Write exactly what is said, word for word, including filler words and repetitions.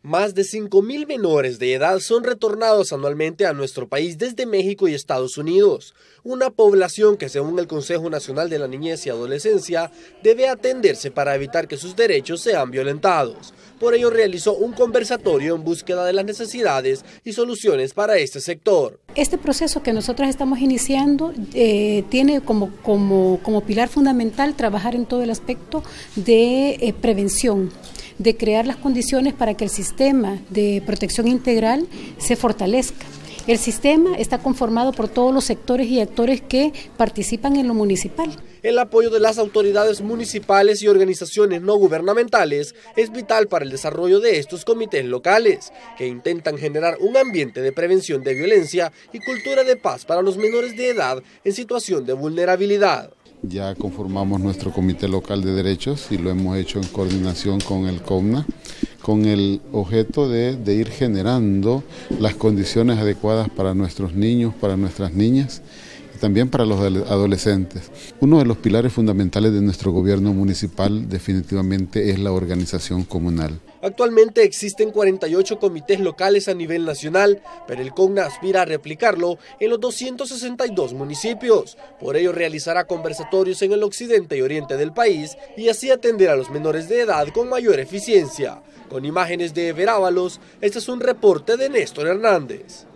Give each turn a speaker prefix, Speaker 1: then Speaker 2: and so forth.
Speaker 1: Más de cinco mil menores de edad son retornados anualmente a nuestro país desde México y Estados Unidos, una población que, según el Consejo Nacional de la Niñez y Adolescencia, debe atenderse para evitar que sus derechos sean violentados. Por ello realizó un conversatorio en búsqueda de las necesidades y soluciones para este sector.
Speaker 2: Este proceso que nosotros estamos iniciando eh, tiene como, como, como pilar fundamental trabajar en todo el aspecto de eh, prevención, de crear las condiciones para que el sistema de protección integral se fortalezca. El sistema está conformado por todos los sectores y actores que participan en lo municipal.
Speaker 1: El apoyo de las autoridades municipales y organizaciones no gubernamentales es vital para el desarrollo de estos comités locales, que intentan generar un ambiente de prevención de violencia y cultura de paz para los menores de edad en situación de vulnerabilidad.
Speaker 3: Ya conformamos nuestro Comité Local de Derechos y lo hemos hecho en coordinación con el CONNA, con el objeto de, de ir generando las condiciones adecuadas para nuestros niños, para nuestras niñas y también para los adolescentes. Uno de los pilares fundamentales de nuestro gobierno municipal definitivamente es la organización comunal.
Speaker 1: Actualmente existen cuarenta y ocho comités locales a nivel nacional, pero el CONNA aspira a replicarlo en los doscientos sesenta y dos municipios. Por ello realizará conversatorios en el occidente y oriente del país y así atender a los menores de edad con mayor eficiencia. Con imágenes de Ever Ábalos, este es un reporte de Néstor Hernández.